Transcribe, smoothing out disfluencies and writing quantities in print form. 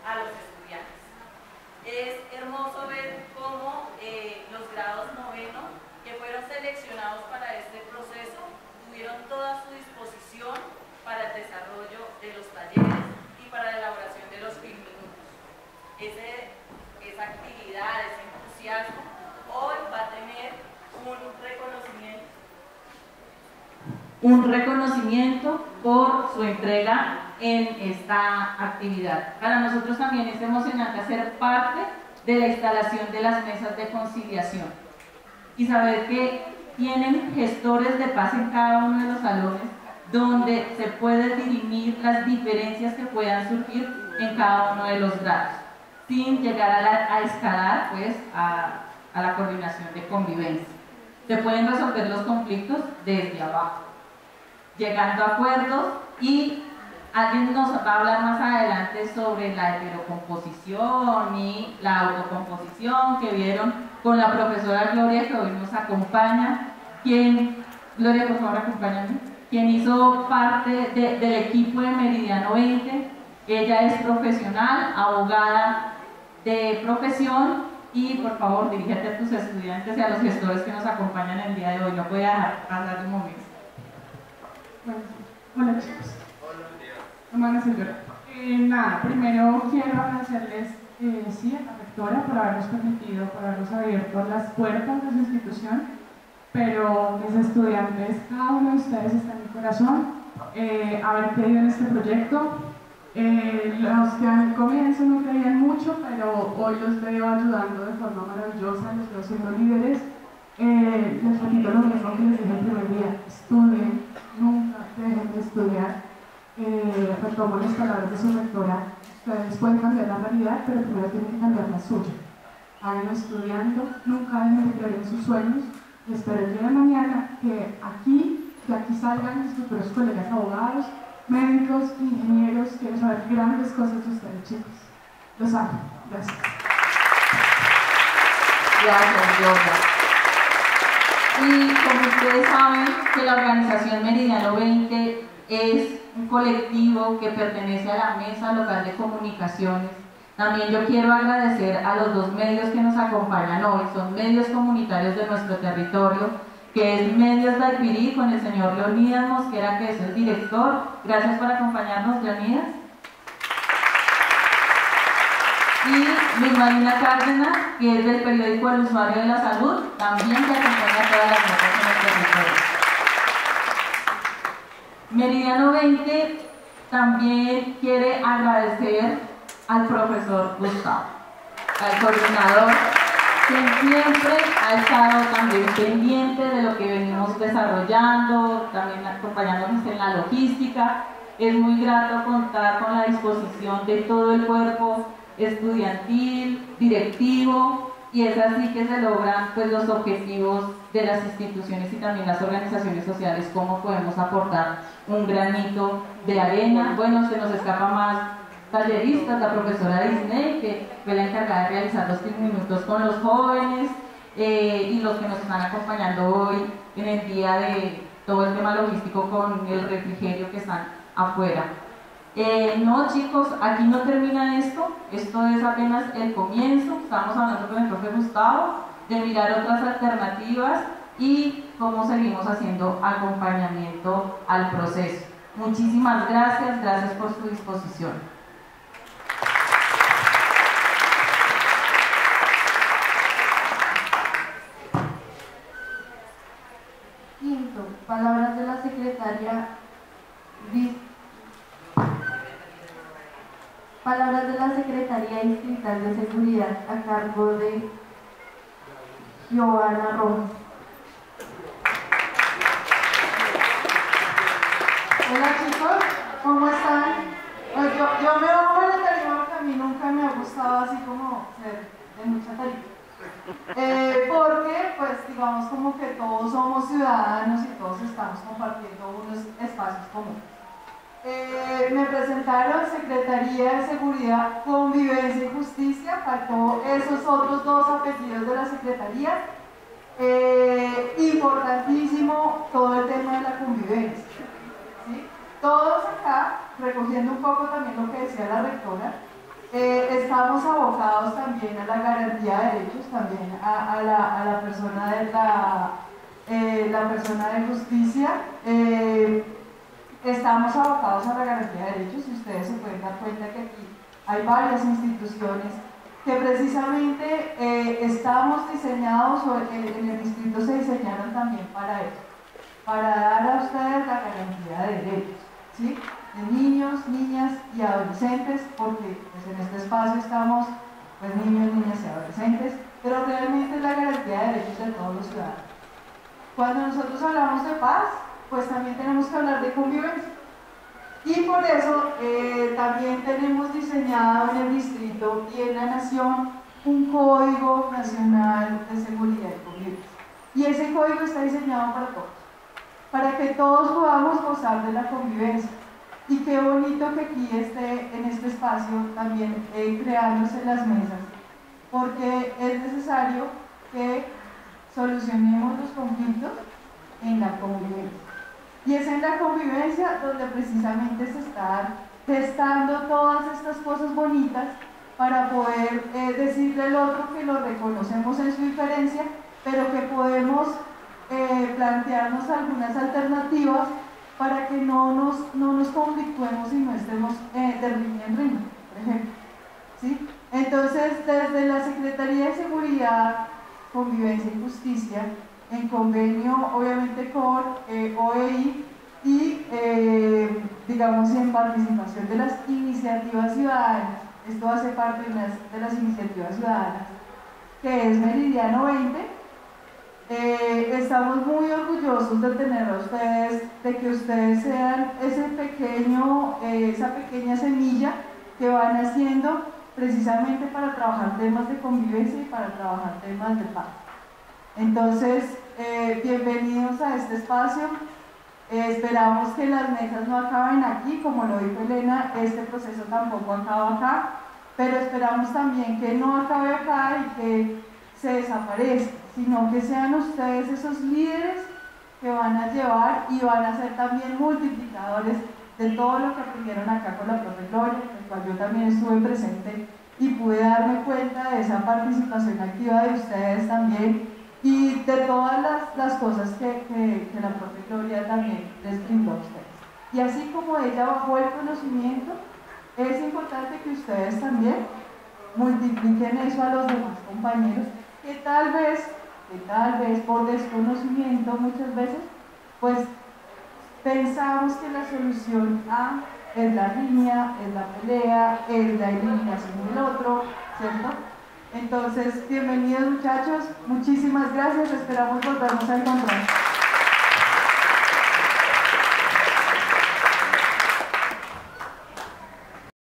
a los estudiantes. Es hermoso ver cómo los grados noveno que fueron seleccionados para este proceso tuvieron toda su disposición para el desarrollo de los talleres y para la elaboración de los minutos. Esa actividad, ese entusiasmo, hoy va a tener un reconocimiento por su entrega en esta actividad. Para nosotros también es emocionante hacer parte de la instalación de las mesas de conciliación y saber que tienen gestores de paz en cada uno de los salones donde se pueden dirimir las diferencias que puedan surgir en cada uno de los grados, sin llegar a escalar pues, a la coordinación de convivencia. Se pueden resolver los conflictos desde abajo, llegando a acuerdos, y alguien nos va a hablar más adelante sobre la heterocomposición y la autocomposición que vieron con la profesora Gloria, que hoy nos acompaña. Gloria, por favor, acompáñame. Quien hizo parte del equipo de Meridiano 20. Ella es profesional, abogada de profesión, y por favor dirígete a tus estudiantes y a los gestores que nos acompañan el día de hoy. No voy a dejar pasar un momento. Hola chicos. Hola señora. Nada, primero quiero agradecerles sí, a la rectora por habernos permitido, por habernos abierto las puertas de su institución, pero mis estudiantes, cada uno de ustedes está en mi corazón, haber creído en este proyecto. Los que al comienzo no creían mucho, pero hoy los veo ayudando de forma maravillosa, los veo siendo líderes. Les repito lo mismo que les dije el primer día: estudien, nunca dejen de estudiar. Retomo las palabras de su rectora: ustedes pueden cambiar la realidad, pero primero tienen que cambiar la suya. Háganlo estudiando, nunca dejen de creer en sus sueños. Y espero el día de mañana que aquí salgan mis futuros colegas abogados, médicos, ingenieros. Quiero saber grandes cosas de ustedes, chicos. Los amo. Gracias. Gracias, Gloria. Y como ustedes saben que la organización Meridiano 20 es un colectivo que pertenece a la Mesa Local de Comunicaciones, también yo quiero agradecer a los dos medios que nos acompañan hoy. Son medios comunitarios de nuestro territorio, que es Medios Daipirí, con el señor Leonidas Mosquera, que es el director. Gracias por acompañarnos, Leonidas. Y Luis Marina Cárdenas, que es del periódico El Usuario de la Salud, también que acompaña a todas las notas en el territorio. Meridiano 20 también quiere agradecer al profesor Gustavo, al coordinador, que siempre ha estado también pendiente de lo que venimos desarrollando, también acompañándonos en la logística. Es muy grato contar con la disposición de todo el cuerpo estudiantil, directivo, y es así que se logran pues, los objetivos de las instituciones y también las organizaciones sociales, cómo podemos aportar un granito de arena. Bueno, se nos escapa más talleristas, la profesora Disney, que fue la encargada de realizar los 15 minutos con los jóvenes, y los que nos están acompañando hoy en el día de todo el tema logístico con el refrigerio que están afuera. No, chicos, aquí no termina esto es apenas el comienzo. Estamos hablando con el profe Gustavo de mirar otras alternativas y cómo seguimos haciendo acompañamiento al proceso. Muchísimas gracias, gracias por su disposición. Quinto, palabras de la secretaria Distrital de Seguridad a cargo de Giovanna Rojas. Hola chicos, ¿cómo están? Pues yo me bajo de la tarima porque a mí nunca me ha gustado así como ser de mucha tarima. Porque pues digamos como que todos somos ciudadanos y todos estamos compartiendo unos espacios comunes. Me presentaron Secretaría de Seguridad, Convivencia y Justicia, faltó esos otros dos apellidos de la Secretaría. Importantísimo todo el tema de la convivencia, ¿sí? Todos acá, recogiendo un poco también lo que decía la rectora, estamos abocados también a la garantía de derechos, también a la persona de la persona de justicia. Estamos abocados a la garantía de derechos y ustedes se pueden dar cuenta que aquí hay varias instituciones que precisamente estamos diseñados, o en el distrito se diseñaron también para eso, para dar a ustedes la garantía de derechos, ¿sí? De niños, niñas y adolescentes, porque pues, en este espacio estamos pues, niños, niñas y adolescentes, pero realmente es la garantía de derechos de todos los ciudadanos. Cuando nosotros hablamos de paz, pues también tenemos que hablar de convivencia. Y por eso también tenemos diseñado en el distrito y en la nación un Código Nacional de Seguridad y Convivencia. Y ese código está diseñado para todos, para que todos podamos gozar de la convivencia. Y qué bonito que aquí esté en este espacio también creándose las mesas, porque es necesario que solucionemos los conflictos en la convivencia. Y es en la convivencia donde precisamente se están gestando todas estas cosas bonitas para poder decirle al otro que lo reconocemos en su diferencia, pero que podemos plantearnos algunas alternativas para que no nos conflictuemos y no estemos de riña en riña, por ejemplo. ¿Sí? Entonces, desde la Secretaría de Seguridad, Convivencia y Justicia, en convenio obviamente con OEI y digamos en participación de las iniciativas ciudadanas, esto hace parte de una de las iniciativas ciudadanas que es Meridiano 20. Estamos muy orgullosos de tener a ustedes, de que ustedes sean esa pequeña semilla que van haciendo precisamente para trabajar temas de convivencia y para trabajar temas de paz. Entonces, bienvenidos a este espacio. Esperamos que las mesas no acaben aquí, como lo dijo Elena, este proceso tampoco acaba acá, pero esperamos también que no acabe acá y que se desaparezca, sino que sean ustedes esos líderes que van a llevar y van a ser también multiplicadores de todo lo que aprendieron acá con la profe Gloria, en el cual yo también estuve presente y pude darme cuenta de esa participación activa de ustedes también y de todas las cosas que la profe Gloria también les brindó a ustedes. Y así como ella bajó el conocimiento, es importante que ustedes también multipliquen eso a los demás compañeros que tal vez por desconocimiento muchas veces, pues pensamos que la solución A es la riña, es la pelea, es la eliminación del otro, ¿cierto? Entonces, bienvenidos muchachos, muchísimas gracias, esperamos volvernos a encontrar.